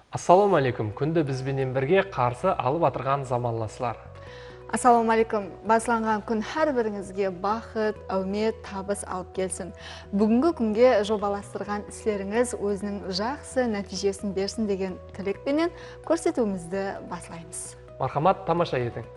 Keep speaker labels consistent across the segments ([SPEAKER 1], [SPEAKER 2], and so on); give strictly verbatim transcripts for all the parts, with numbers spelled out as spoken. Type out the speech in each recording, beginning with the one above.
[SPEAKER 1] Ассаламу алейкум. Күнді бізбенен бірге қарсы алып атырған заманласылар.
[SPEAKER 2] Ассаламу алейкум. Басланған күн әр біріңізге бақыт, әумет, табыс алып келсін. Бүгінгі күнге жобаластырған істеріңіз өзінің жақсы нәтижесін берсін деген тілекпенен көрсетуімізді баслаймыз.
[SPEAKER 1] Мархамат, тамаша етің.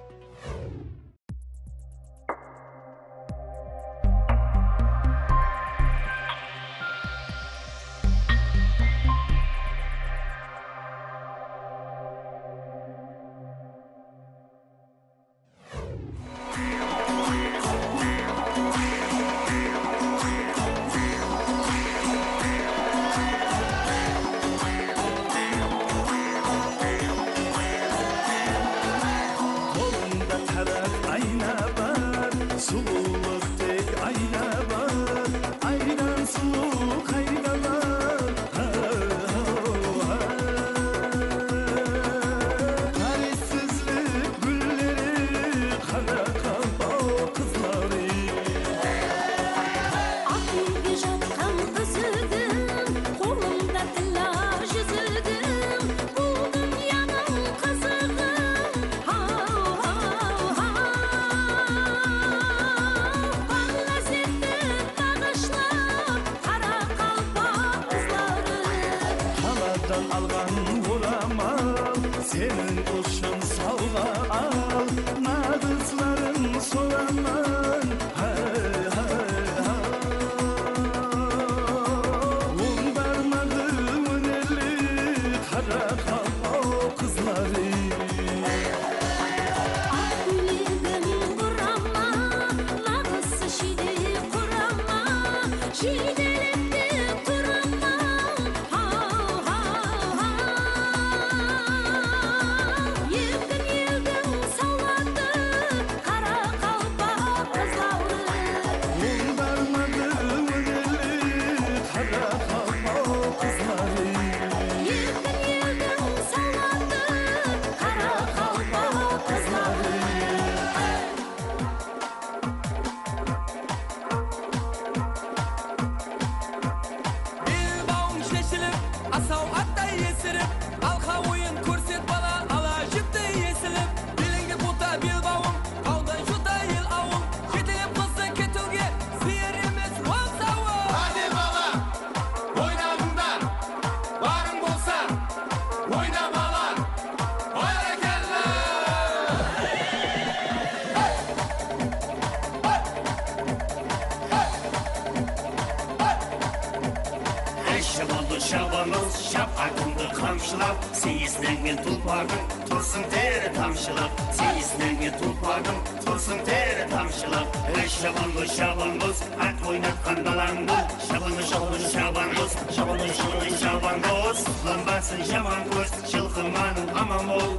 [SPEAKER 3] Şabanız şap akındı kamşılap Seyizlengen tulpardım tursun tere tamşılap Seyizlengen tulpardım tursun tere tamşılap Ey şabanlı şabanız at oynatkan dalandı Şabanı şabanı şabanız Şabanı şabanı şabanız Lambasın şaman göz Çılkımanın aman ol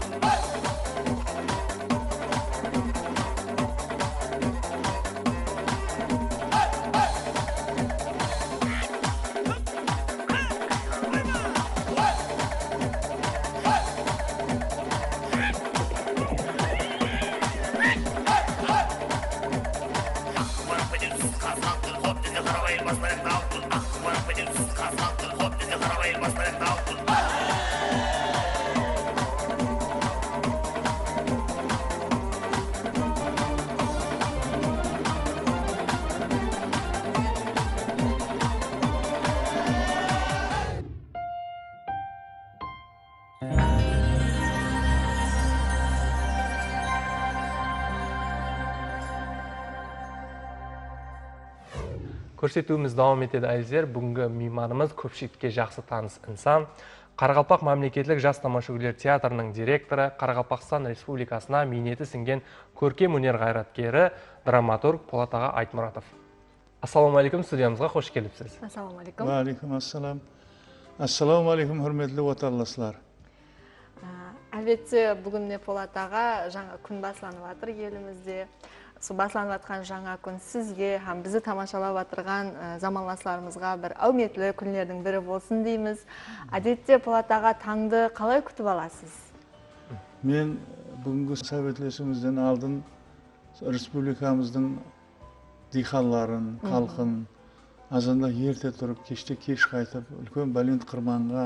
[SPEAKER 1] Көрсетуіміз давам етеді әйіздер. Бүгінгі мейманымыз көпшілікке жақсы таныс инсан. Қарақалпақ мемлекеттік жас тамашашылар театрының директоры, Қарақалпақстан Республикасына минеті сіңген көркем өнер қайраткері, драматург Полат аға Айтмұратов. Ассаламу алейкум, студиямызға қош келіпсіз.
[SPEAKER 2] Ассаламу алейкум.
[SPEAKER 4] Ва алейкум ассалам. Ассаламу алейкум, hürmetli отарластар.
[SPEAKER 2] Әлбетте, бүгін Полат аға жаңа күн басланып жатыр елімізде. Басланып жатқан жаңа күн сізге, һәм бізді тамашалап отырған заманластарымызға бір әуметлі күндердің бірі болсын дейміз. Әдетте Полат аға таңды қалай күтіп аласыз?
[SPEAKER 4] Мен бүгінгі советлесімізден алдын республикамыздың дихалларын, халқын азанда ерте тұрып, кеште кеш қайтып, үлкен бәлент қырманға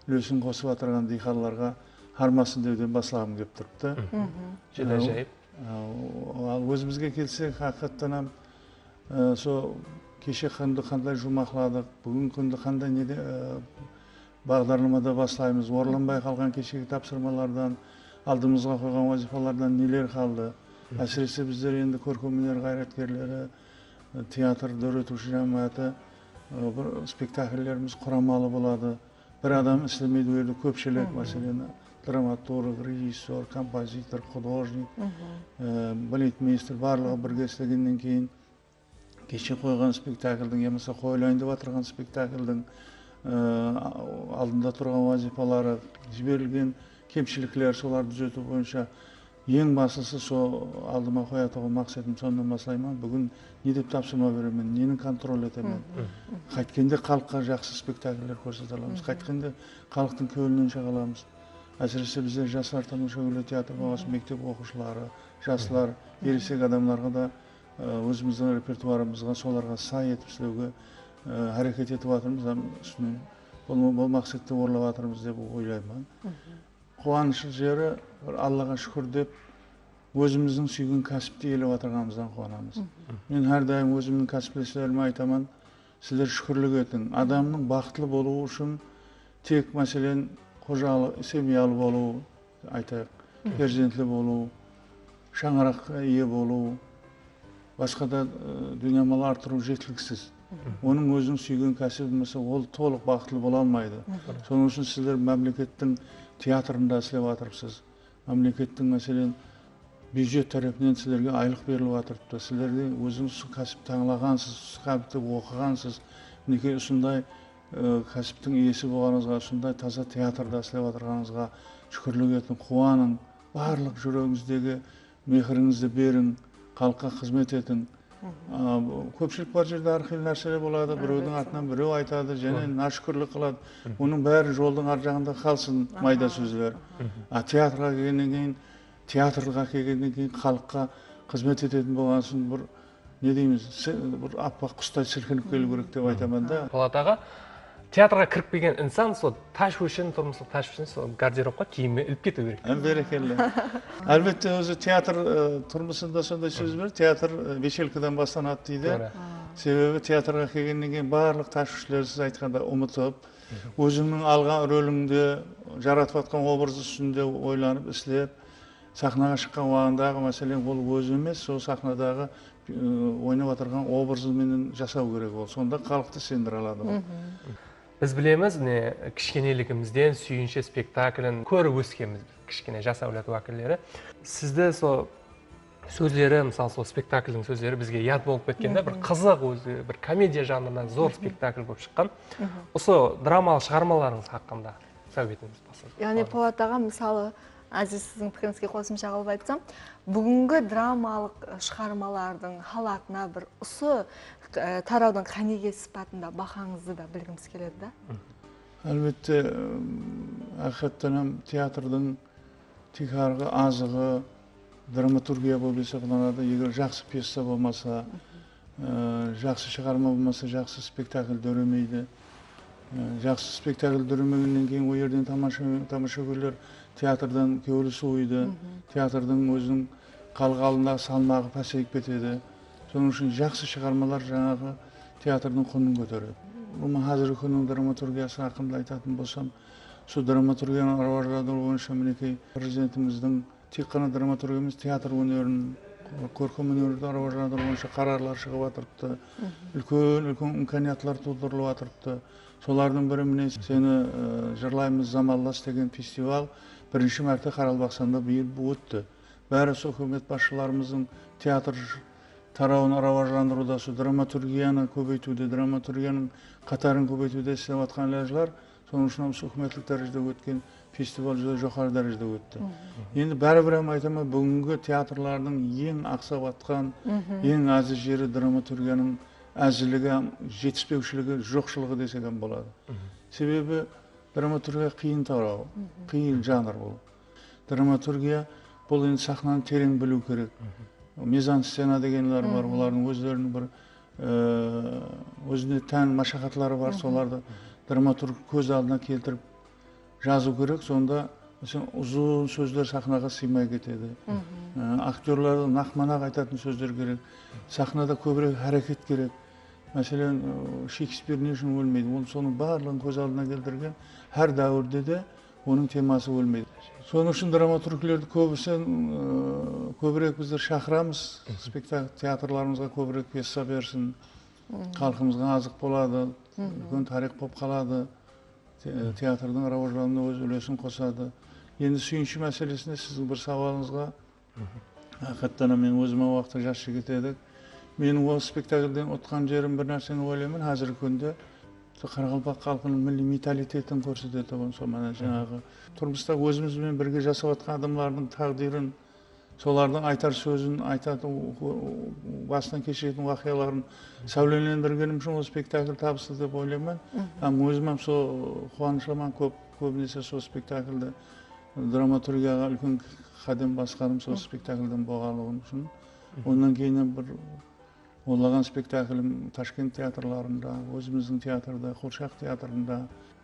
[SPEAKER 4] үлесін қосып отырған диқанларға хармасын деуден баслағым келіп тұрыпты.
[SPEAKER 1] Жеде жайып.
[SPEAKER 4] Ал өзімізге келсек, хақиқаттан сол кеше күнді қандай жұмақладық, бүгін күнді қандай неде бағдарламада баслаймыз, оралынбай қалған кешегі тапсырмалардан, алдымызға қойған вазифалардан нелер қалды. Әсіресе біздер енді көркемөнер қайраткерлері, театр дөретуші жамағаты, бір спектакльлеріміз құрамалы болады. Bir adam istemeydi öyle köpçelik mesela dramaturg, rejissor, kompozitör, художник, балетмейстер барлығы бірге істегеннен кейін кеше қойған спектакльдің, емесе қойылайын деп отырған спектакльдің алдында тұрған вазифалары, жіберілген кемшіліктер, соларды түзету бойынша ең басысы сол алдыма қоятын мақсатым сонdan бастаймын. Бүгін не деп тапсырма беремін, нені контроль етемін. Қайткенде халыққа жақсы спектакльлер көрсете аламыз. Қайткенде халықтың көңілінен шыға аламыз. Әсіресе біздер жастар тамаша өлі театр болғасын, мектеп оқушылары, жастар, ересек адамдарға да өзіміздің репертуарымызға, соларға сай етіп сөйлеуге әрекет етіп жатырмыз. Үстінен бұл мақсатты орындап жатырмыз деп ойлаймын. Қуанышы жері Аллаға шүкір деп өзіміздің сүйген кәсіпті елеп отырғанымыздан қуанамыз. Мен әрдайым өзімнің кәсіптестеріме айтамын, сіздер шүкірлік етің. Адамның бақытлы болуы үшін тек мәселен қожалық, семьялы болу, айтайық, перзентлі болу, шаңыраққа ие болу, басқа да дүниемалы артыру жеткіліксіз. Оның өзінің сүйген кәсібі болмаса, ол толық бақытлы бола алмайды. Соның үшін сіздер мемлекеттің театрында істеп жатырсыз. Мемлекеттің мәселен бюджет тарапынан сіздерге айлық беріліп жатырыпты. Сіздерде өзіңіз кәсіп таңлағансыз, кәсіпті оқығансыз. Мінекей осындай кәсіптің иесі болғаныңызға, осындай таза театрда істеп отырғаныңызға шүкірлік етің, қуаның. Барлық жүрегіңіздегі мехіріңізді берің, халыққа қызмет етің. Көпшілік бар жерде әрқилы нәрселер болады, біреудің артынан біреу айтады, және нашүкірлік қылады. Оның бәрі жолдың ар жағында қалсын майда сөздер. А театрға келгеннен кейін, театрға келгеннен кейін халыққа қызмет ететін болған соң бір не дейміз, бір аппақ құстай сілкініп келу керек деп айтамын да.
[SPEAKER 1] Полат аға, театрға кіріп келген инсан сол таш үшін, тұрмыстық таш үшін сол гардеробқа киімі іліп кету керек.
[SPEAKER 4] Бәрекелді. Әлбетте өзі театр тұрмысында сондай сөз бар, театр бешелкіден басталады дейді. Себебі театрға келгеннен кейін барлық ташушылар сіз айтқанда ұмытып, өзіңнің алған рөліңде жаратып жатқан образ үстінде ойланып, істеп, сахнаға шыққан уақытындағы мәселен ол өзі емес, сол сахнадағы ойнап отырған образымен жасау керек ол. Сонда халықты сендіре алады.
[SPEAKER 1] Біз білеміз, кішкенелігімізден сүйінші спектаклін көріп өскенбіз, кішкене жас әулет уәкілдері. Сізді сол сөздері, мысалы сол спектакльдің сөздері бізге яд болып кеткенде, бір қызық өзі, бір комедия жанрынан зор спектакль болып шыққан. Осы драмалы шығармаларыңыз хақында сәуетіңіз басылды.
[SPEAKER 2] Яғни Полат аға, мысалы, Әзіз сіздің пікіріңізге қосымша қылып айтсам, бүгінгі драмалық шығармалардың халатына бір ұсы тараудың қанеге сипатында бақаңызды да білгіміз келеді да?
[SPEAKER 4] Әлбетте, ақиқаттан театрдың тикарғы азығы, драматургия болып есептелінеді. Егер жақсы пьеса болмаса, жақсы шығарма болмаса, жақсы спектакль дөремейді. Жақсы спектакль дөремегеннен кейін ол жерден тамашагерлер театрдан көңілі суиды, театрдың өзінің халық алдындағы салмағы пәсейіп кетеді. Соның үшін жақсы шығармалар жаңағы театрдың құнын көтереді. Бұл қазіргі күннің драматургиясы хақында айтатын болсам, сол драматургияны раваждандыру бойынша мінекей президентіміздің тек қана драматургия емес, театр өнерін, көркем өнерді раваждандыру бойынша қарарлар шығып жатырыпты. Үлкен имканиятлар тудырылып жатырыпты. Солардың бірі міне сені жырлаймыз замаллас деген фестиваль бірінші мәрте Қаралбақсанда биыл өтті. Бәрі сол үкімет басшыларымыздың театр тарауын раваждандыруда, сол драматургияны көбейтуде, драматургияның қатарын көбейтуде істеп жатқан ләжілер, соның үшін осы үкіметтік дәрежеде өткен фестиваль жүзі жоғары дәрежеде өтті. Енді бәрібір айтамын, бүгінгі театрлардың ең ақсап жатқан, ең азы жері драматургияның әзілігі, жетіспеушілігі, жоқшылығы десеген болады. Себебі драматургия қиын тарау, қиын жанр бұл. Драматургия бұл енді сахнаны терең білу керек. Мизансцена дегенлер бар, олардың өздерінің бір өзіне тән машақатлары бар, соларды драматург көз алдына келтіріп жазу керек, сонда ұзын сөздер сахнаға сыймай кетеді. Актерларды нақ-манақ айтатын сөздер керек. Сахнада көбірек әрекет керек. Мәселен, Шекспир не үшін өлмейді? Ол соның барлығын көз алдына келтірген. Әр дәуірде де оның темасы өлмейді. Соның үшін драматургілерді көбісін көбірек біздер шақырамыз. Спектакль театрларымызға көбірек пьеса берсін. Халқымызға азық болады, үлкен тарих болып қалады. Театрдың рауажанына өз үлесін қосады. Енді сүйінші мәселесіне сіздің бір сауалыңызға, ақыттан мен өзіме уақытта жас жігіт едік. Менің ол спектакльден отқан жерім бір нәрсені ойлаймын, қазіргі күнде Қарақалпақ халқының милли менталитетін көрсетеді. Жаңағы тұрмыста өзімізбен бірге жасап жатқан адамдардың тағдырын, солардың айтар сөзін, айтатын басынан кешетін уақияларын сәулелендіргенім үшін ол спектакль табысты деп ойлаймын. Өзім сол қуанышымнан көп көбінесе сол спектакльді драматургияға үлкен қадам басқаным сол спектакльден болғанлығым үшін. Онан кейін бір олаған спектаклім Ташкент театрларында, өзіміздің театрда, Қуыршақ театрында,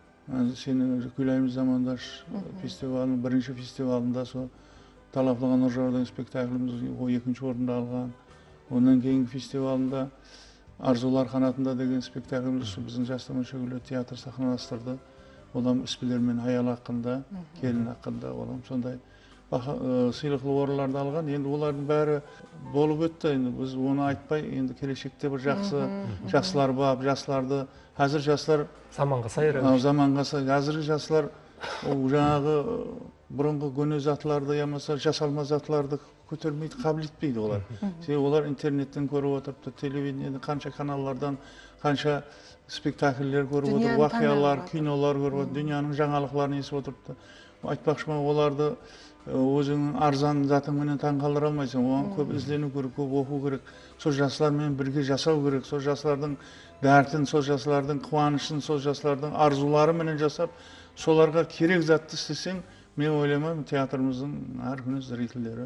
[SPEAKER 4] сені күйләйміз замандаш фестивалінің бірінші фестивалында сол Талаплыға Нұржаудың спектакліміз екінші орында алған. Онан кейінгі фестивалында Арзулар қанатында деген спектакліміз біздің жас тамашашылар театр сахналастырды. Олам үспілермен аял ақында, келін ақында, олам сондай сыйлықлы орынларды алған. Енді олардың бәрі болып өтті. Біз оны айтпай, енді келешекте бір жақсы жастар бар, жастарды, қазір жастар
[SPEAKER 1] заманға сай.
[SPEAKER 4] Заманға сай. Қазіргі жастар жаңағы бұрынғы көне затларды, ямаса жасалма затларды көтермейді, қабыл етпейді олар. Олар интернеттен көріп отырыпты, телевидениеден қанша каналлардан, қанша спектакльлер көріп отыр, уақиялар, кинолар көріп отыр, дүнияның жаңалықларын естіп отырыпты. Айтпақшы оларды өзіңнің арзан затыңменен таңғалдыра алмайсың. Оған көп іздену керек, көп оқу керек. Сол жастармен бірге жасау керек. Сол жастардың дәртін, сол жастардың қуанышын, сол жастардың арзулары менен жасап, соларға керек затты істесең, мен ойлаймын, театрымыздың әр күні зрительдері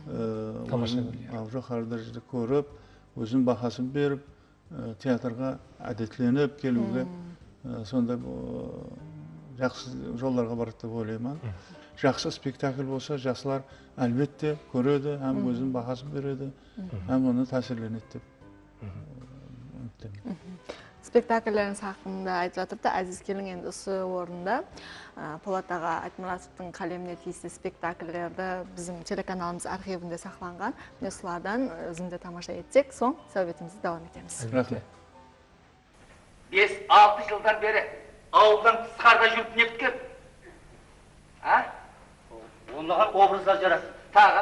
[SPEAKER 4] жоғары дәрежеде көріп, өзінің бағасын беріп, театрға әдетленіп келуге сондай жақсы жолдарға барады деп ойлаймын. Жақсы спектакль болса, жастар әлбетте көреді, һәм өзінің бағасын береді, һәм оны тәсірленеді деп үміттенемін.
[SPEAKER 2] Спектакльлеріңіз хақында айтып жатырды, Әзиз Келін енді осы орында Полат аға Айтмұратовтың қалеміне тиісті спектакльлерді біздің телеканалымыз архивінде сақланған. Міне солардан өзіңді тамаша етсек, соң сәубетімізді давам етеміз.
[SPEAKER 4] Рахмет.
[SPEAKER 5] бес-алты жылдан бері ауылдан тысқарда жүріп не біткен? А? Онлаған образдар жарасın. Тағы?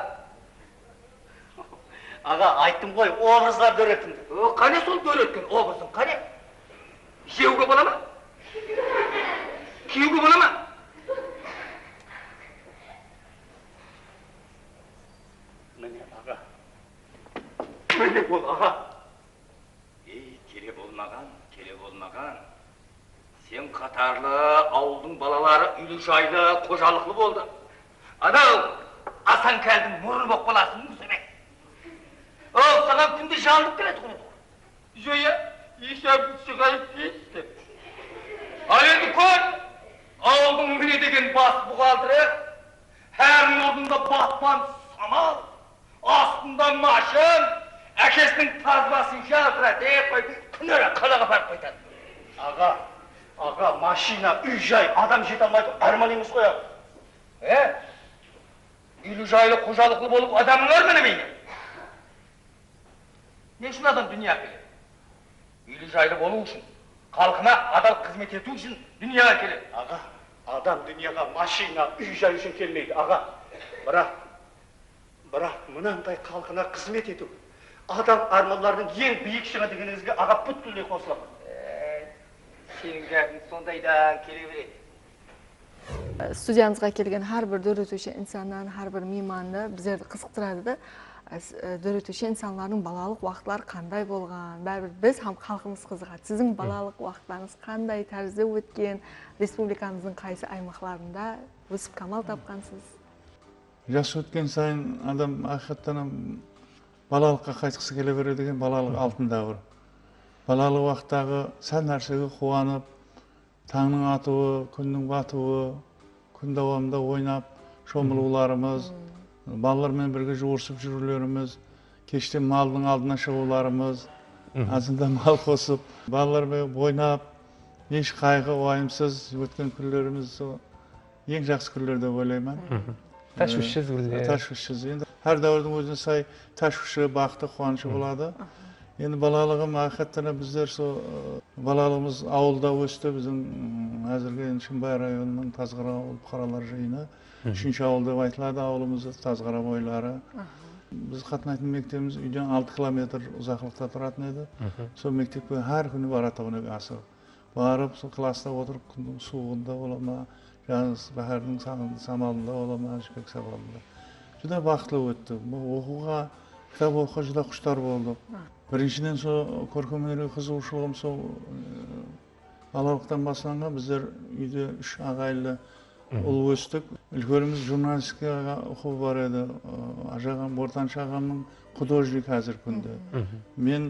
[SPEAKER 5] Аға, айттым ғой, образдар дөретінді. Қане сол дөреткен образың, қане? Жеуге бола ма? Киюге бола ма? Міне аға. Міне бол аға. Ей, келе болмаған, келе болмаған. Сен қатарлы ауылдың балалары үйлі жайлы, қожалықлы болды. Анау, Асан кәлдің мұрын боқ баласын мұсымек. Ол, саған күнде жалынып келеді құны. Жөйе, ешәбін шығайып дейсті. Ал енді көр, ауылдың міне деген бас бұғалдыры, әрін орнында батпан самал, астында машын, әкесінің тазбасын жалтырады, күнері қалаға барып қайтады. Аға, аға, машина, үй жай, адам жете алмайды, арман емес қояды. Ә? Үйлі жайлы, қожалықлы болып адамың өр мені? Не үшін адам дүния келеді? Үйлі жайлы болу үшін, халқына адал қызмет ету үшін дүнияға келеді. Аға, адам дүнияға машина, үй жай үшін келмейді, аға. Бірақ, бірақ мынандай халқына қызмет ету, адам арманлардың ең биік шыңы дегеніңізге аға бүткілдей қосыламын. Сенің жәрдің сондайдан келе береді.
[SPEAKER 2] Студиямызға келген har bir дөретуші инсаннан, har bir мейманды біздерді қызықтырады да, дөретуші инсанлардың балалық уақытлары қандай болған, бәрібір біз халқымыз қызығады. Сіздің балалық уақыттарыңыз қандай тәрізде өткен, республикамыздың қайсы аймақтарында өсіп камал тапқансыз?
[SPEAKER 4] Жас өткен сайын адам ақиқаттан балалыққа қайтқысы келе береді деген балалық алтын дәуір. Балалық уақыттағы сәл нәрсеге қуанып, таңның атуы, күннің батуы, күн давамында ойнап, шомылуларымыз, балалармен бірге жуырсып жүрулеріміз, кештен малдың алдына шығуларымыз, азында мал қосып, балалармен ойнап, еш қайғы, уайымсыз өткен күндеріміз ең жақсы күндер деп ойлаймын.
[SPEAKER 1] Тәшвишсіз күндер.
[SPEAKER 4] Тәшвишсіз. Енді әр дәуірдің өзіне сай тәшвиші, бақыты, қуанышы болады. Енді балалығым ақиқаттан біздер сол балалығымыз ауылда өсті. Біздің әзірге Шымбай районының Тазғара ауыл қаралар жиыны. Үшінші ауыл деп айтылады ауылымыз, Тазғара бойлары. Біз қатынайтын мектебіміз үйден алты километр ұзақлықта тұратын еді. Сол мектепке әр күні баратығын асығып. Барып, сол класста отырып, күннің суығында бола ма, жаз бәһәрдің самалында бола ма, жібек сабалында. Жүда бақытлы өтті. Оқуға, кітап оқуға жүда құштар болдық. Біріншіден сол көркемөнерге қызығушылығым сол балалықтан басталған. Біздер үйде үш ағайлы ұл өстік. Үлкеніміз журналистикаға оқу бар еді. Ажағам, ортаншы ағамның художник әзір күнде. Мен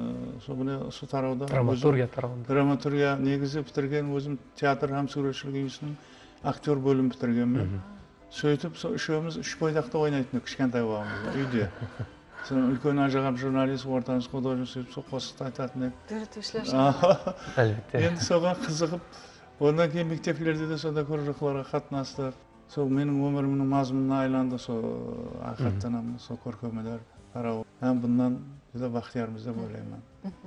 [SPEAKER 4] сол тарауда
[SPEAKER 1] Драматургия тарауында.
[SPEAKER 4] Драматургия негізі бітірген, өзім театр һәм суретшілік үйісінің актер бөлім бітіргенмін. Сөйтіп, үшеуміз үш бойдақта ойнайтын кішкентай уағымызда үйде. Үлкен ажағам журналист, ортаншы художник сөйтіп, сол қосықты айтатын ек.
[SPEAKER 2] Дүрітушілер
[SPEAKER 1] Әлбетте.
[SPEAKER 4] Енді соған қызығып, ондан кейін мектеплерде де сонда көржықларға қатынастық. Сол менің өмірімнің мазмұнына айланды, сол ақиқаттан сол көркемөнер тарау. Һәм бұндан жүдә бақтиярмыз деп ойлаймын.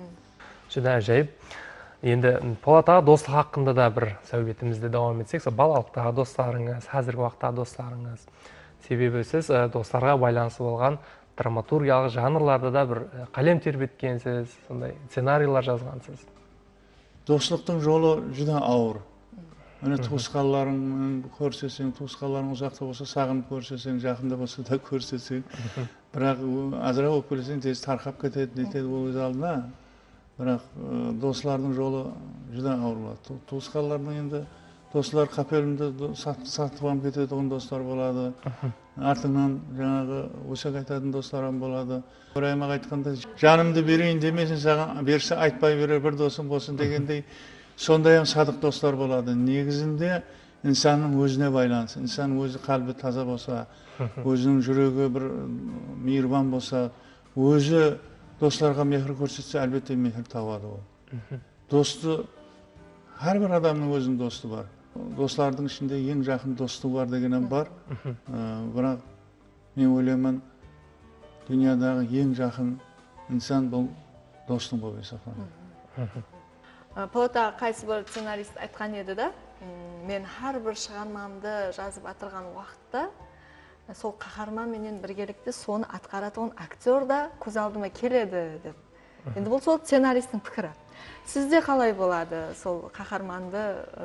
[SPEAKER 1] Жүдә әжайып. Енді Полат аға достық хақында да бір сәулетімізді давам етсек, сол балалықтағы достарыңыз, қазіргі уақыттағы достарыңыз. Себебі сіз достарға байланысы болған драматургиялық жанрларда да бір қалем тербеткенсіз, сондай сценарийлар жазғансыз.
[SPEAKER 4] Достықтың жолы жүдә ауыр. Міне туысқанларыңмен көрсесең, туысқанларың ұзақта болса сағынып көрсесең, жақында болса да көрсесең, бірақ азырақ болып келсең тез тарқап кетеді дейді ол өз алдына. Бірақ достардың жолы жүдә ауыр болады. Туысқанлардың енді достар қапелімді сатып алып кетеді, он достар болады. Артыңнан жаңағы өсек айтатын достарым болады. Орайымақ айтқанда, жанымды берейін демесін, саған берсе айтпай берер бір досым болсын дегендей, сондай садық достар болады. Негізінде инсанның өзіне байланысы, инсанның өзі қалбі таза болса, өзінің жүрегі бір мейірбан болса, өзі достарға мехір көрсетсе, әлбетте мехір табады ол. Досты, әрбір адамның өзінің досты бар. Достардың ішінде ең жақын досты бар дегенім бар. Бірақ мен ойлаймын, дүниядағы ең жақын инсан бұл достың болып есептеледі.
[SPEAKER 2] Полат аға қайсы бір сценарист айтқан еді да, мен әрбір шығармамды жазып атырған уақытта сол қаһарман менен біргелікте соны атқаратын актер да көз алдыма келеді деп. Енді бұл сол сценаристің пікірі. Сізде қалай болады? Сол қаһарманды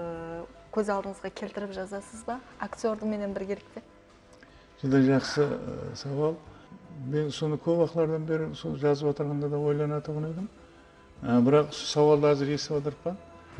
[SPEAKER 2] көз алдыңызға келтіріп жазасыз ба? Актердің менен біргелікте?
[SPEAKER 4] Жүдә жақсы сауал. Мен соны көп уақытлардан бері жазып отырғанда да ойланатын едім. Бірақ сауалды әзір естіп отырмын.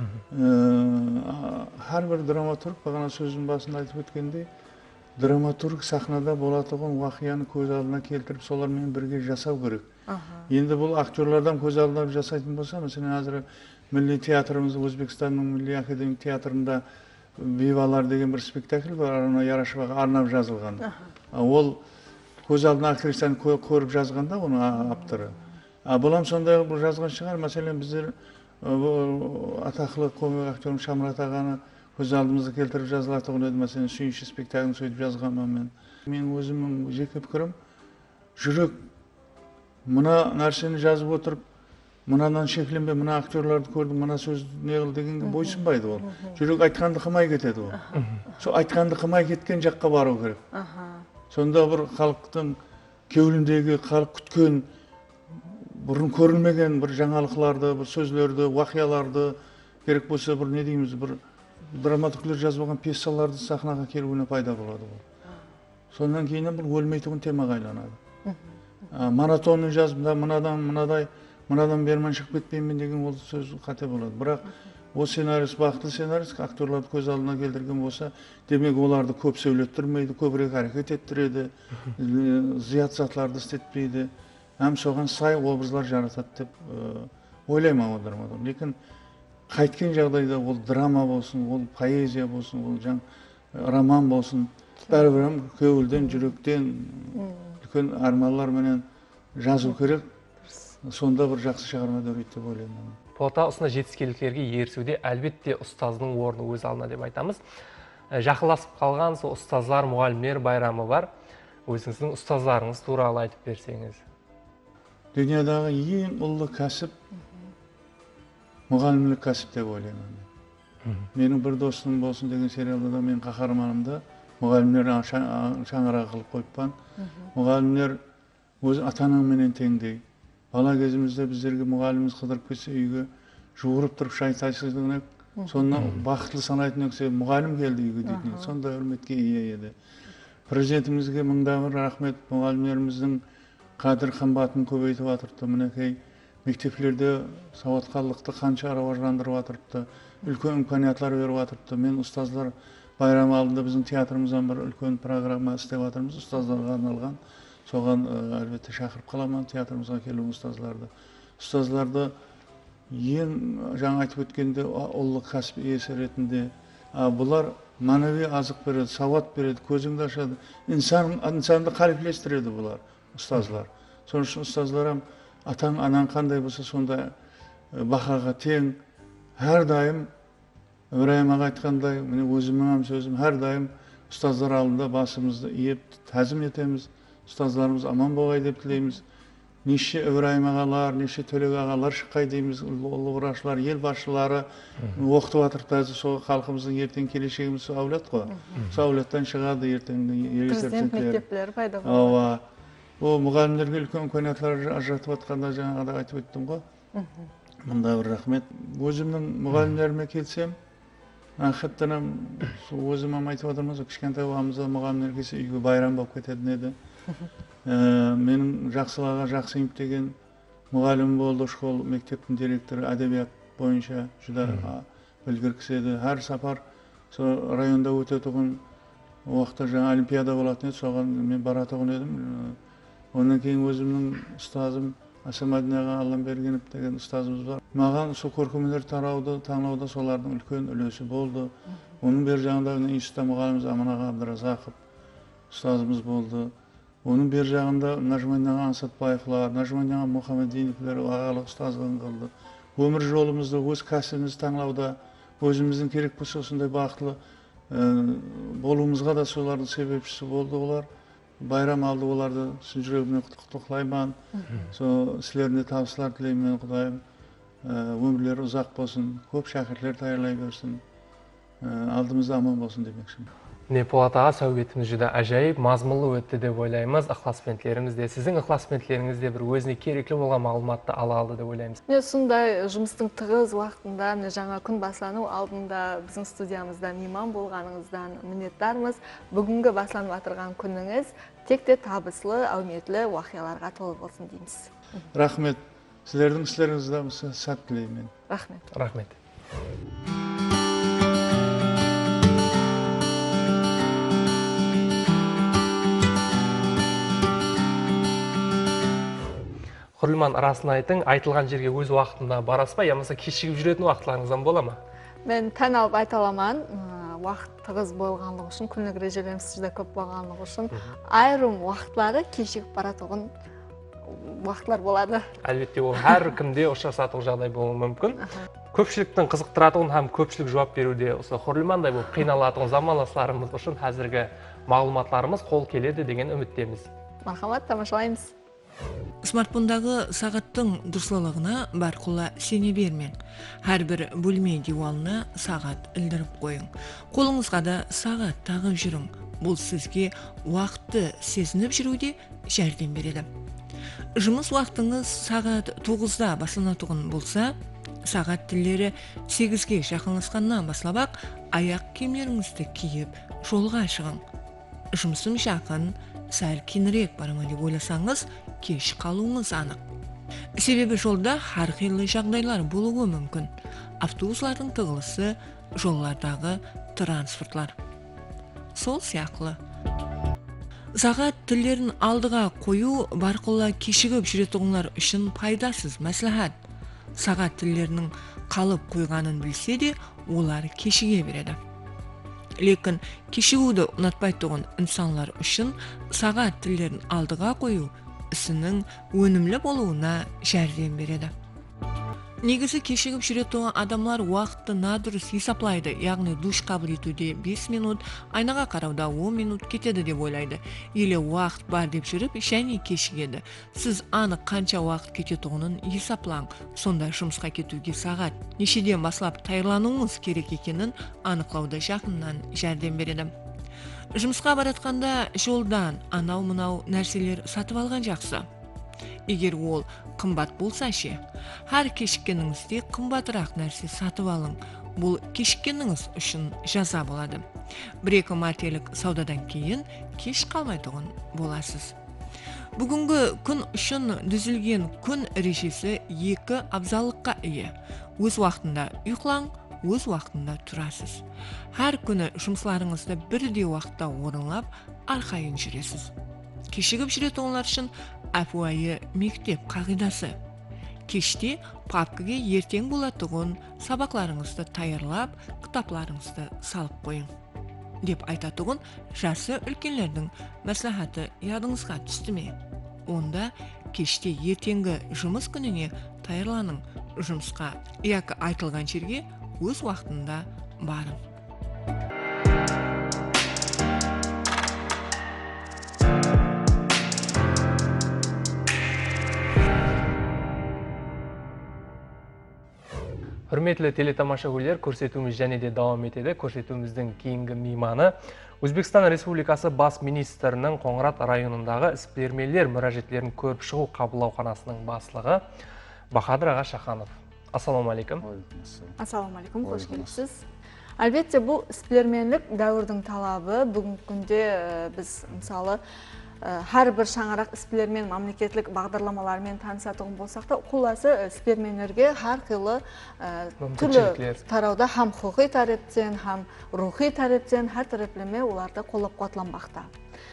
[SPEAKER 4] Әрбір драматург, бағана сөздің басында айтып өткендей, драматург сахнада болатығын уақияны көз алдына келтіріп, солармен бірге жасау керек. Енді бұл актерлардан көз алдына жасайтын болса, мәселен, әзір Милли театрымыз, Өзбекстанның Милли академик театрында Бейбалар деген бір спектакль бар, Ярашеваға арнап жазылған. Ол көз алдына актрисаны көріп жазғанда, оны авторы. Бұлам сондай бұл жазған шығар, мәселен, біздер атақлы комик актерім Шамрат ағаны көз алдымызды келтіріп жазылатығын еді, мәселен, сүйінші спектаклін сөйтіп жазғанмын мен. Мен өзімнің жеке пікірім, жүрек мына нәрсені жазып отырып, мынадан шекленбе, мына актерларды көрдім, мына сөз не қыл дегенге бойсынбайды ол. Жүрек айтқанды қымай кетеді ол. Сол айтқанды қымай кеткен жаққа бару керек. Сонда бір халықтың кеуіліндегі халық күткен, бұрын көрілмеген бір жаңалықларды, бір сөздерді, уақияларды керек болса бір не дейміз, бір драматургтер жазбаған пьесаларды сахнаға келуіне пайда болады ол. Сондан кейін бұл өлмейтұғын темаға айланады. Маратонын жазып, мынадан, мынадай, мынадан берман шығып кетпеймін деген ол сөз қате болады. Бірақ ол сценарист, бақытты сценарист, актерларды көз алдына келтірген болса, демек оларды көп сөйлеттірмейді, көбірек әрекет еттіреді, зият затларды істетпейді. Әм соған сай образлар жаратады деп ойлаймын аудармадан. Лекін қайткен жағдайда ол драма болсын, ол поэзия болсын, ол жаң роман болсын, бәрібір көңілден, жүректен үлкен армандар менен жазу керек. Сонда бір жақсы шығарма көрейді деп ойлаймын.
[SPEAKER 1] Пота осындай жетістіктерге ерісуде әлбетте ұстаздың орны өз алдына деп айтамыз. Жақындасып қалған сол ұстазлар, мұғалімдер байрамы бар. Өзіңіздің ұстаздарыңыз туралы айтып берсеңіз.
[SPEAKER 4] Дүниядағы ең ұлы кәсіп мұғалімдік кәсіп деп ойлаймын. Менің бір досым болсын деген сериалда да мен қаһарманымда мұғалімдер шаңырақ қылып қойыппан. Мұғалімдер өз ата-анаменен теңдей. Бала кезімізде біздерге мұғаліміміз қыдырып келсе үйге жуырып тұрып шай тайсыздығын сонан бақытлы санайтын өксе мұғалім келді үйге дейтін. Сондай үрметке ие еді. Президентімізге мыңдаған рахмет, мұғалімдеріміздің қадір қымбатын көбейтіп жатырды. Мінекей мектеплерде сауатқалдықты қанша рауаждандырып жатырды. Үлкен имканиятлар беріп жатырды. Мен ұстаздар байрамы алдында біздің театрымыздан бір үлкен программа істеп жатырмыз, ұстаздарға арналған. Соған әлбетте шақырып қаламын театрымызға келген ұстаздарды. Ұстаздарды ең жаңа айтып өткенде ұлы кәсіп иесі ретінде бұлар мәневи азық береді, сауат береді, көзіңді ашады. Инсан, инсанды қалыптастырады бұлар, ұстазлар. Соның үшін ұстазларым атаң, анаң қандай болса сондай бақаға тең. Әрдайым Ибраим аға айтқандай, міне өзімнің сөзім, әрдайым ұстаздар алдында басымызды иіп тәзім етеміз. Ұстаздарымыз аман болғай деп тілейміз. Неше Ибраим ағалар, неше Төлек ағалар шыққай дейміз, ұлы врачлар, ел басшылары оқытып жатыр. Сол халқымыздың ертең келешегіміз әулет қой. Сол әулеттен шығады ертең
[SPEAKER 2] президент мектептері пайда болады.
[SPEAKER 4] Ол мұғалімдерге үлкен көңілдер ажыратып жатқанда жаңағыда айтып өттім ғой. Мұнда бір рахмет. Өзімнің мұғалімдеріме келсем, ақыттанам өзім айтып отырмыз, кішкентай уақытымызда мұғалімдер келсе үйге байрам болып кететін еді. Менің жақсыларға жақсы еміптеген мұғалім болды, школ мектептің директоры, әдебиет бойынша жүда білгір кісі еді. Әр сапар районда өтетұғын уақытта жаңа олимпиада болатын еді, соған мен баратұғын едім. Онан кейін өзімнің ұстазым Асамадинаға Алламбергенов деген ұстазымыз бар. Маған сол көркемдер тарауды, таңлауда солардың үлкен үлесі болды. Оның бер жағында институтта мұғаліміміз Аманаға Абдыразақов ұстазымыз болды. Оның бер жағында Нажманияға Ансатбаевлар, Нажманияға Мұхаммединовлер ағалық ұстазлығын қылды. Өмір жолымызды, өз кәсібімізді таңлауда, өзіміздің керек болса осындай бақытлы болуымызға да солардың себепшісі болды олар. Байрам алды оларды шын жүрегімнен құттықтаймын. Сол сілеріне табыстар тілеймін Құдайым. Өмірлері ұзақ болсын, көп шәкіртлер даярлай берсін. Алдымызда аман болсын демекшімін.
[SPEAKER 1] Неполат аға, сәубетіміз жүдә әжайып, мазмұлы өтті деп ойлаймыз. Ықласменттеріңіз де, сіздің ықласменттеріңіз де бір өзіне керекті болған мағлұматты ала алды деп ойлаймыз.
[SPEAKER 2] Мен сондай жұмыстың тығыз уақытында, жаңа күн баслану алдында біздің студиямызда мейман болғаныңыздан minnettarмыз. Бүгінгі басланып отырған күніңіз текте табыслы, әуметлі уақияларға толы болсын дейміз.
[SPEAKER 4] Рахмет. Сіздердің істеріңізді сәт тілеймін.
[SPEAKER 2] Рахмет.
[SPEAKER 1] Рахмет. Құрылман арасын айтың, айтылған жерге өз уақытында барасыз ба, ямаса кешігіп жүретін уақытларыңыздан бола ма?
[SPEAKER 2] Мен тән алып айта аламын, уақыт тығыз болғанлығы үшін, күндік режиміміз жүдә көп болғанлығы үшін, айрым уақытлары кешігіп баратығын уақытлар болады.
[SPEAKER 1] Әлбетте ол әр кімде ұшырасатық жағдай болуы мүмкін. Көпшіліктің қызықтыратығын һәм көпшілік жауап беруде осы Құрылмандай болып қиналатығын замандастарымыз үшін қазіргі мағлұматларымыз қол келеді деген үміттеміз.
[SPEAKER 2] Мархамат, тамашалаймыз.
[SPEAKER 6] Смартфондағы сағаттың дұрыслылығына барқұла сене бермен. Әрбір бөлме диванына сағат ілдіріп қойың. Қолыңызға да сағат тағып жүрің. Бұл сізге уақытты сезініп жүруде жәрдем береді. Жұмыс уақытыңыз сағат тоғызда басылатұғын болса, сағат тілері сегізге жақынласқаннан баслабақ аяқ киімдеріңізді киіп жолға шығың. Жұмысым жақын, сәл кейінірек барама деп ойласаңыз, кеш қалуыңыз анық. Себебі жолда әрқилы жағдайлар болуы мүмкін. Автобуслардың тығылысы, жоллардағы транспортлар. Сол сияқлы. Сағат тілерін алдыға қою барқылы кешігіп жүретұғынлар үшін пайдасыз мәслихат. Сағат тілерінің қалып қойғанын білсе де, олар кешіге береді. Лекін кешігуді ұнатпайтығын инсанлар үшін сағат тілдерін алдыға қою ісінің өнімлі болуына жәрдем береді. Негізі кешігіп жүретін адамлар уақытты надұрыс есаплайды, яғни душ қабыл етуде бес минут, айнаға қарауда он минут кетеді деп ойлайды. Еле уақыт бар деп жүріп, және кешігеді. Сіз анық қанша уақыт кететұғынын есаплаң, сонда жұмысқа кетуге сағат нешеден басылап тайырлануыңыз керек екенін анықлауда жақыннан жәрдем береді. Жұмысқа баратқанда жолдан анау-мынау нәрселер сатып алған жақсы. Егер ол қымбат болса ше, әр кешіккеніңізде қымбатырақ нәрсе сатып алың. Бұл кешіккеніңіз үшін жаза болады. Бір-екі мәртелік саудадан кейін кеш қалмайтұғын боласыз. Бүгінгі күн үшін дүзілген күн режесі екі абзалыққа ие. Өз уақытында ұйқылаң, өз уақытында тұрасыз. Әр күні жұмысларыңызды бірдей уақытта орынлап, арқайын жүресіз. Кешігіп жүретін олар үшін әпуайы мектеп қағидасы. Кеште папкаге ертең болатұғын сабақларыңызды тайырлап, кітапларыңызды салып қойың. Деп айтатұғын жасы үлкенлердің мәслихаты ядыңызға түсті ме? Онда кеште ертеңгі жұмыс күніне тайырланың, жұмысқа яқы айтылған жерге өз уақытында барың.
[SPEAKER 1] Hürmetli телетамашагерлер, көрсетуіміз және де давам етеді. Көрсетуіміздің кейінгі мейманы Өзбекстан Республикасы бас министрінің Қоңырат районындағы іс-бермелер мұражетлерін көріп шығу қабылдауханасының басшылығы Бахадыр аға Шаханов. Ассаламу алейкум.
[SPEAKER 2] Ассаламу алейкум, қош келіпсіз. Әлбетте, бұл іс-бермелік дәуірдің талабы. Бүгінгі күнде біз мысалы әр бір шаңырақ іс-бермен мемлекеттік бағдарламалармен танысатығын болсақ та, құласы іс-бермелерге әр қилы түрлі тарауда хам құқи тарептен, хам рухи тарептен, әр тареплеме оларды қолап қуатланбақта.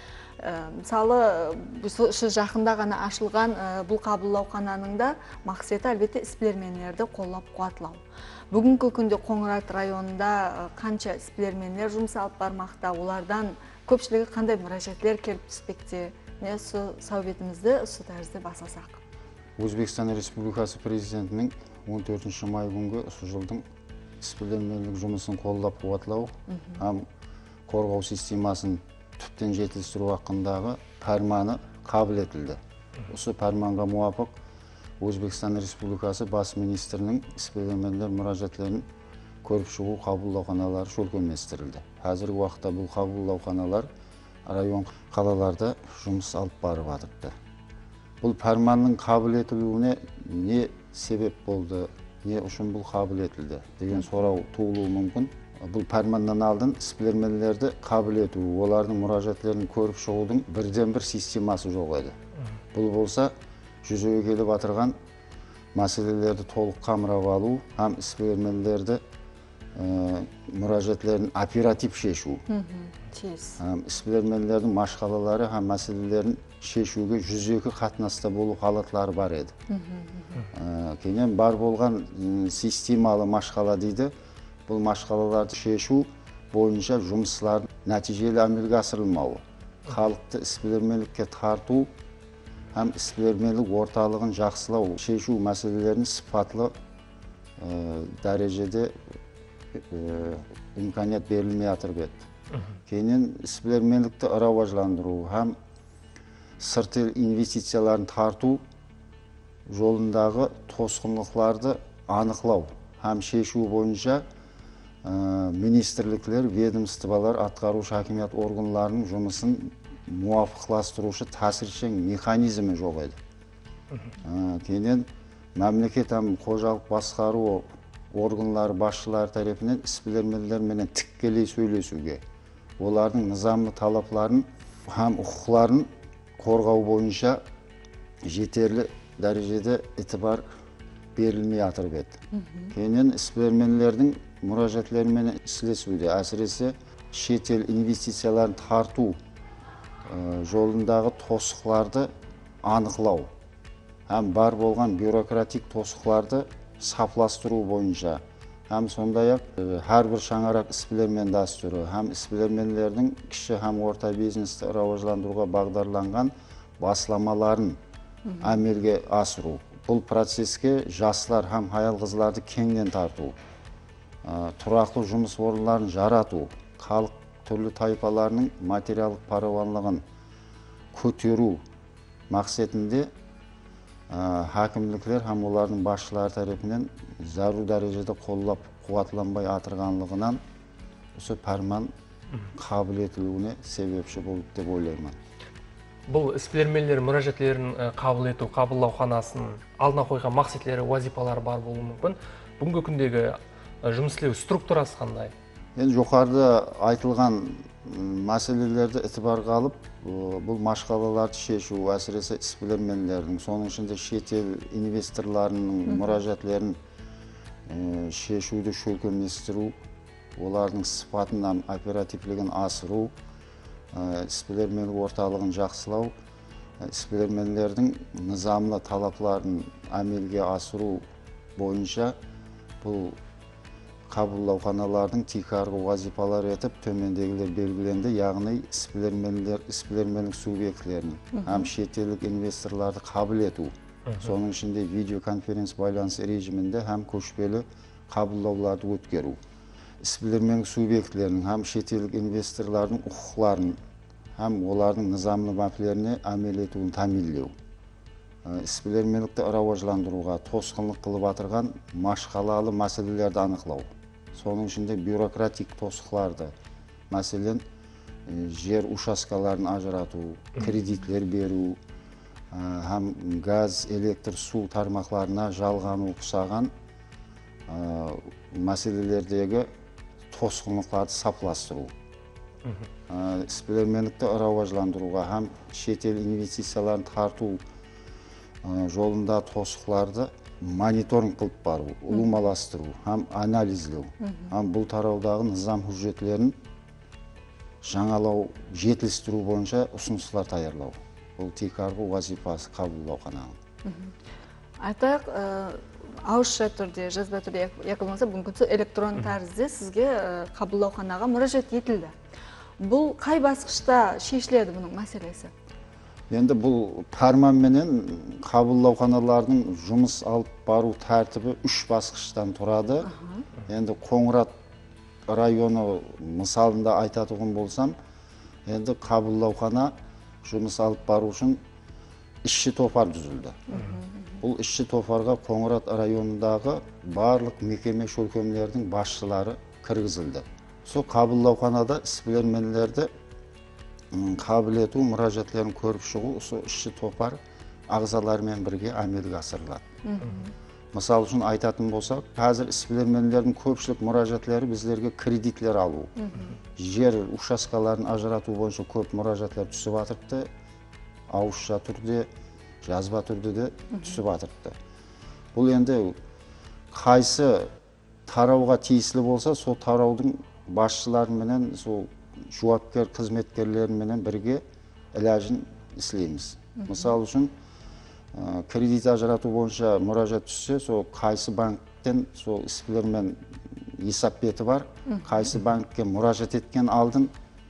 [SPEAKER 2] Мысалы, жақында ғана ашылған бұл қабылдаухананың да мақсаты әлбетте іс-бермелерді қолап қуатлау. Бүгінгі күнде Қоңырат районында қанша іс-бермелер жұмыс алып бармақта, олардан көпшілігі қандай мұражатлер келіп түспекте, не сәубетімізді ұсы тәрізді басасақ.
[SPEAKER 7] Өзбекстан Республикасы президентінің он төртінші май күнгі ұсы жылдың іс-бермелік жұмысын қолдап қуатлау, һәм қорғау системасын түптен жетілдіру хақындағы фәрманы қабыл етілді. Осы фәрманға муафық Өзбекстан Республикасы бас министрінің іс-бермелер мұражатлерін көріп шығу қабылдауханалары шөлкеместірілді. Қазіргі уақытта бұл қабылдауханалар район қалаларда жұмыс алып барып жатырды. Бұл фәрманның қабыл етілуіне не себеп болды, не үшін бұл қабыл етілді деген сұрау туылуы мүмкін. Бұл фәрманнан алдын іс-бермелерді қабыл ету, олардың мұражатлерін көріп шығудың бірден бір системасы жоқ еді. Бұл болса, жүзеге келіп жатырған мәселелерді толық қамрап алу, һәм іс-бермелерді мұражатлерін оператив шешу, іс-бермелердің машқалалары һәм мәселелерін шешуге жүз екі қатынаста болу халатлары бар еді. Кейіннен бар болған системалы машқала дейді. Бұл машқалаларды шешу бойынша жұмыслардың нәтижелі әмелге асырылмауы, халықты іс-бермелікке тарту һәм іс-бермелік орталығын жақсылау, шешу мәселелерін сипатлы дәрежеде имканият берілмей жатыр еді. Кейіннен іс-бермелікті рауажландыру һәм сыртқы инвестицияларын тарту жолындағы тосқынлықтарды анықлау һәм шешу бойынша министрліктер, ведомстволар, атқарушы хакимият органдарының жұмысын муафықластырушы тәсіршең механизмі жоқ еді. Кейіннен мемлекет һәм қожалық басқару органлары басшылары тарапынан іс-бермелермен тікелей сөйлесуге, олардың низамлы талапларын һәм құқықтарын қорғау бойынша жетерлі дәрежеде итибар берілмей жатыр еді. Кейіннен іс-бермелердің мұражатларымен ислесуде, әсіресе шетел инвестицияларын тарту жолындағы тосқыларды анықлау һәм бар болған бюрократик тосқыларды сапластыру бойынша һәм сондай-ақ әрбір шаңырақ іс-білермен дәстүрі, һәм іс-білермендердің кіші һәм орта бизнесті рауажландыруға бағдарланған басламаларын әмелге асыру. Бұл процеске жастар һәм аял қыздарды кеңінен тарту, тұрақты жұмыс орындарын жарату, халық түрлі тайпаларының материалдық парауанлығын көтеру мақсатында хакімдіктер һәм олардың басшылары тарапынан зару дәрежеде қолдап қуатланбай атырғанлығынан осы фарман қабыл етілуіне себепші болды деп ойлаймын.
[SPEAKER 1] Бұл іс-білермелер мұражатлерін қабыл ету, қабылдауханасын алдына қойған мақсатлары, вазипалары бар болуы мүмкін. Бүгінгі күндегі жұмыс істеу структурасы қандай?
[SPEAKER 7] Енді жоғарыда айтылған мәселелерді ітібарға алып, бұл машқалаларды шешу, әсіресе іс-білермелердің, соның ішінде шетел инвесторларының мұражатларын шешуді шөлкемдестіру, олардың сыпатын, оперативлігін асыру, іс-білермелік орталығын жақсылау, іс-білермелердің низамлы талапларын әмелге асыру бойынша бұл қабылдауханалардың тикарғы вазипалар етіп төмендегілер белгіленді, яғни іс-білермелік субъектілерін һәм шетелдік инвесторларды қабыл ету. Соның ішінде видеоконференц байланыс режимінде һәм көшпелі қабылдауларды өткеру. Іс-білермелік субъектілерінің һәм шетелдік инвесторлардың құқықтарын һәм олардың низамлы мәпілеріне әмел етуін тәмінлеу. Іс-білермелікті рауажландыруға тосқынлық қылып атырған машқалалы мәселелерді анықлау. Соның ішінде бюрократик тосқыларды, мәселен, жер участкаларын ажырату, кредитлер беру, һәм газ, электр, су тармақларына жалғану ұқсаған мәселелердегі тосқынлықтарды сапыластыру. Іс-білермелікті рауажландыруға һәм шетел инвестицияларын тарту жолында тосқыларды мониторинг қылып бару, ұлымаластыру, һәм анализлеу, һәм бұл тараудағы низам хүжетлерін жаңалау, жетілістіру бойынша ұсыныстар таярлау. Бұл тикарғы вазипасы қабылдаухананың.
[SPEAKER 2] Айтайық, ауызша түрде, жазба түрде, яки болмаса бүгінгі электрон тәрізде сізге қабылдауханаға мұражат етілді. Бұл қай басқышта шешіледі бұның мәселесі?
[SPEAKER 7] Енді бұл фарманменен қабылдауханалардың жұмыс алып бару тәртібі үш басқыштан тұрады. Енді Қоңырат районы мысалында айтатұғын болсам, енді қабылдаухана жұмыс алып бару үшін ішші топар түзілді. Бұл ішші топарға Қоңырат районындағы барлық мекеме шөлкемлердің басшылары кіргізілді. Сол қабылдауханада іс-білермелерді қабыл ету, мұражатларын көріп шығу, осы ішші топар ағзалармен бірге әмелге асырылады. Мысал үшін айтатын болсақ, қазір іс-білермелердің көпшілік мұражатлары біздерге кредитлер алу, жер учаскаларын ажырату бойынша көп мұражатлар түсіп атырды, ауызша түрде, жазба түрде де түсіп атырды. Бұл енді қайсы тарауға тиесілі болса, сол тараудың басшыларыменен, сол жауапкер қызметкерлеріменен бірге іләжін істейміз. Мысал үшін, кредит ажырату бойынша мұражат түссе, сол қайсы банктен сол іс-білермен есап беті бар, қайсы банкке мұражат еткен алдын,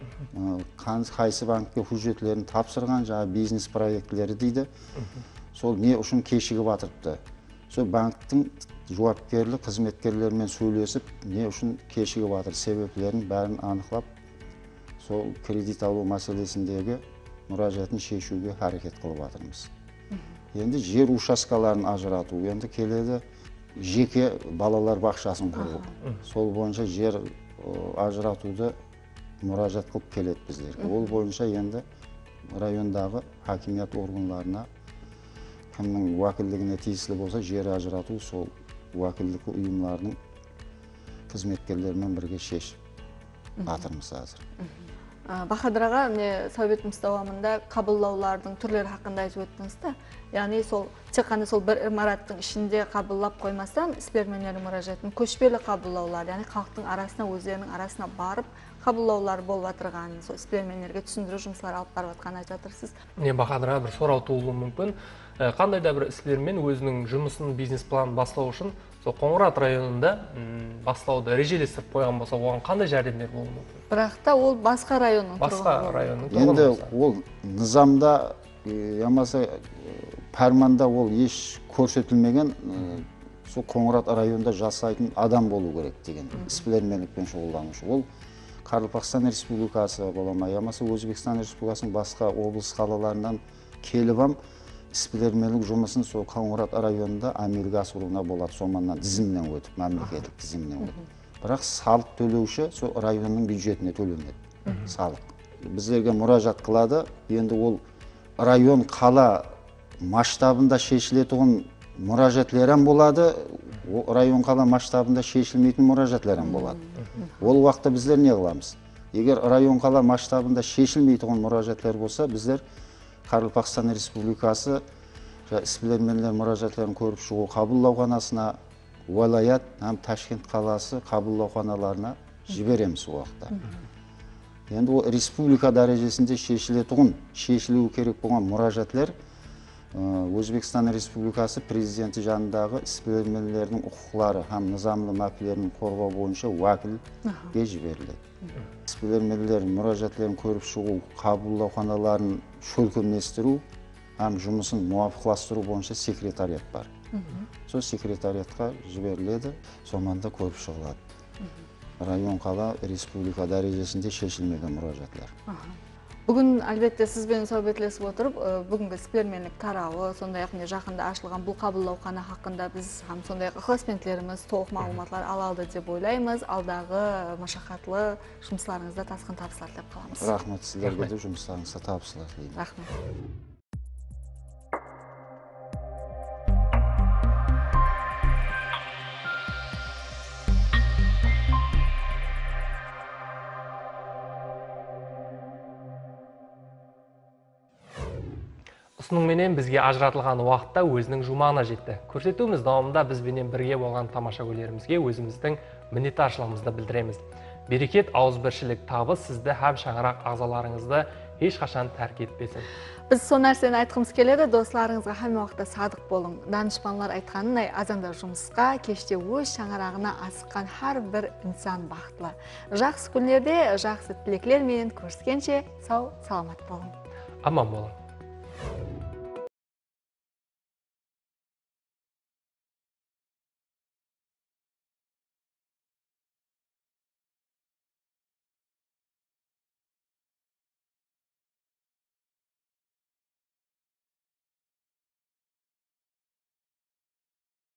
[SPEAKER 7] қайсы банкке хүжетлерін тапсырған, жаңа бизнес проектлері дейді, сол не үшін кешігіп атырыпты. Сол банктың жауапкерлі қызметкерлерімен сөйлесіп, не үшін кешігіп атыр себеплерін бәрін анықлап, сол кредит алу мәселесіндегі мұражатын шешуге әрекет қылып атырмыз. Енді жер учаскаларын ажырату, енді келеді жеке балалар бақшасын құру. Сол бойынша жер ажыратуды мұражат қылып келеді біздерге. Ол бойынша енді райондағы хакимият органларына кімнің уәкілдігіне тиесілі болса, жер ажырату сол уәкілдік ұйымларының қызметкерлерімен бірге шешіп атырмыз әзір.
[SPEAKER 2] Бахадыр аға, сөйлеуіміз давамында қабылдаулардың түрлері хақында айтып өттіңіз да, яғни сол тек қана сол бір имараттың ішінде қабылдап қоймастан, іс-білермелердің мұражатын көшпелі қабылдаулар, яғни халықтың арасына, өздерінің арасына барып кабылдаулар болуп атырган, сол ишберменлерге түшүндүрүү жұмыстары алып барып атканын айтып жатырсыз.
[SPEAKER 1] Мен Бахадырға бір сұрау туылуы мүмкін. Қандай да бір ишбермен өзінің жұмысын, бизнес планын бастау үшін сол Қоңырат районында бастауды режелестіріп қойған болса, оған қандай жәрдемдер болуы мүмкін?
[SPEAKER 2] Бірақ та ол басқа районның
[SPEAKER 1] Басқа районның тұрғыны
[SPEAKER 7] Енді
[SPEAKER 1] болса.
[SPEAKER 7] ол низамда, ямаса пәрманда ол еш көрсетілмеген, сол Қоңырат районында жасайтын адам болу керек деген ишберменлікпен шұғылданушы. Ол Қарақалпақстан Республикасы бола ма, ямаса Өзбекстан Республикасының басқа облыс қалаларынан келіп ам ишберменлік жұмысын сол Қоңырат районында әмелге асыруына болады, соманнан тізімнен өтіп, мемлекеттік тізімнен өтіп. Бірақ салық төлеуші сол районның бюджетіне төленеді салық. Біздерге мұражат қылады, енді ол район қала масштабында шешілетұғын мұражатлерін болады, район қала масштабында шешілмейтін мұражатлерін болады. Ол уақытта біздер не қыламыз? Егер район қала масштабында шешілмейтін мұражатлер болса, біздер Қарақалпақстан Республикасы ишберменлер мұражатларын көріп шығу қабылдауханасына, уалаят, һәм Ташкент қаласы қабылдауханаларына жібереміз уақытта. Енді ол республика дәрежесінде шешілетұғын, шешілуі керек болған мұражатлар Өзбекстан Республикасы президенті жанындағы ишберменлердің құқықтары һәм низамлы мәпілерін қорғау бойынша уәкілге жіберіледі. Ишберменлер мұражатларын көріп шығу, қабылдауханаларын шөлкемлестіру һәм жұмысын муафиқластыру бойынша секретариат бар. Сол секретариатқа жіберіледі, сонда көріп шығылады. Район қала республика дәрежесінде шешілмеген мұражатлар.
[SPEAKER 2] Бүгін әлбетте сізбен соhbetlesіп отырып, бүгінгі ишберменлік тарауы, сондай-ақ міне жақында ашылған бұл қабылдаухана хақында біз һәм сондай-ақ ықыласмендеріміз толық мағлұматлар ала алды деп ойлаймыз. Алдағы машақатлы жұмыстарыңызда тасқын табыстар тілеп қаламыз.
[SPEAKER 7] Рахмет, сіздерге де жұмыстарыңызда табыстар тілеймін.
[SPEAKER 2] Рахмет.
[SPEAKER 1] Ұсыныңменен бізге ажыратылған уақытта өзінің жұмағына жетті. Көрсетуіміз давамында бізбенен бірге болған тамаша көйлерімізге өзіміздің мінетаршылығымызды білдіреміз. Берекет, ауызбіршілік, табыс сізді һәм шаңырақ ағзаларыңызды ешқашан тәрк етпесін.
[SPEAKER 2] Біз сол нәрсені айтқымыз келеді, достарыңызға һәм уақытта садық болың. Данышпанлар айтқанындай, азанда жұмысқа, кеште өз шаңырағына асыққан һәр бір инсан бақытлы. Жақсы күндерде, жақсы тілеклермен көріскенше сау, саламат болың.
[SPEAKER 1] Аман болың.